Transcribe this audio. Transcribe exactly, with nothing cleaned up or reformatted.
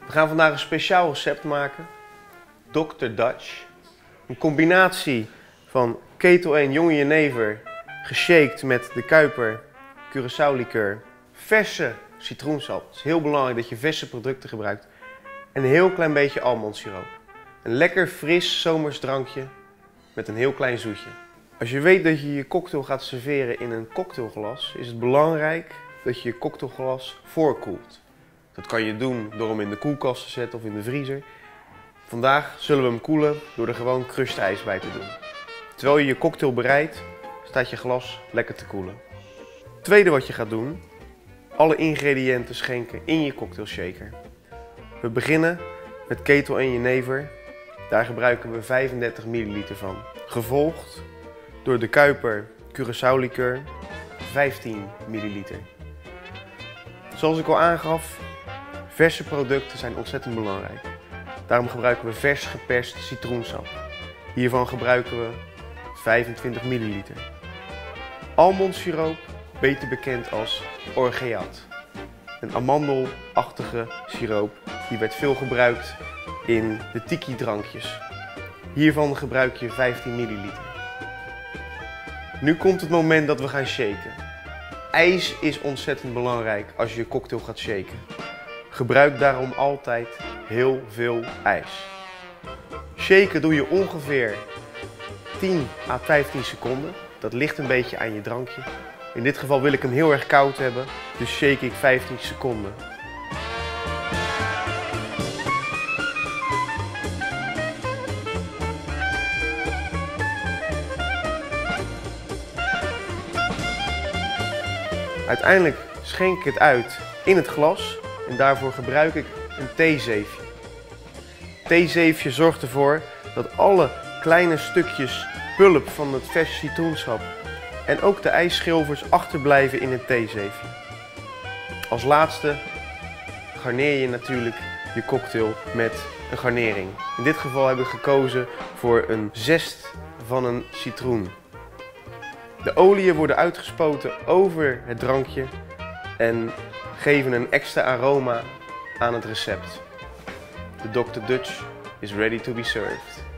We gaan vandaag een speciaal recept maken. dokter Dutch. Een combinatie van ketel één jonge jenever, geshaked met de Kuiper, Curaçao likeur, verse citroensap. Het is heel belangrijk dat je verse producten gebruikt. En een heel klein beetje almondsiroop. Een lekker fris zomers drankje met een heel klein zoetje. Als je weet dat je je cocktail gaat serveren in een cocktailglas, is het belangrijk dat je je cocktailglas voorkoelt. Dat kan je doen door hem in de koelkast te zetten of in de vriezer. Vandaag zullen we hem koelen door er gewoon crushed ijs bij te doen. Terwijl je je cocktail bereidt, staat je glas lekker te koelen. Het tweede wat je gaat doen, alle ingrediënten schenken in je cocktailshaker. We beginnen met ketel één jenever. Daar gebruiken we vijfendertig milliliter van. Gevolgd door de Kuiper Curaçao likeur, vijftien milliliter. Zoals ik al aangaf, verse producten zijn ontzettend belangrijk. Daarom gebruiken we vers geperst citroensap. Hiervan gebruiken we vijfentwintig milliliter. Almondsiroop, beter bekend als orgeat. Een amandelachtige siroop, die werd veel gebruikt in de tiki drankjes. Hiervan gebruik je vijftien milliliter. Nu komt het moment dat we gaan shaken. IJs is ontzettend belangrijk als je je cocktail gaat shaken. Gebruik daarom altijd heel veel ijs. Shaken doe je ongeveer tien à vijftien seconden. Dat ligt een beetje aan je drankje. In dit geval wil ik hem heel erg koud hebben, dus shake ik vijftien seconden. Uiteindelijk schenk ik het uit in het glas en daarvoor gebruik ik een theezeefje. Theezeefje zorgt ervoor dat alle kleine stukjes pulp van het verse citroensap en ook de ijsschilfers achterblijven in het theezeefje. Als laatste garneer je natuurlijk je cocktail met een garnering. In dit geval heb ik gekozen voor een zest van een citroen. De oliën worden uitgespoten over het drankje en geven een extra aroma aan het recept. De dokter Dutch is ready to be served.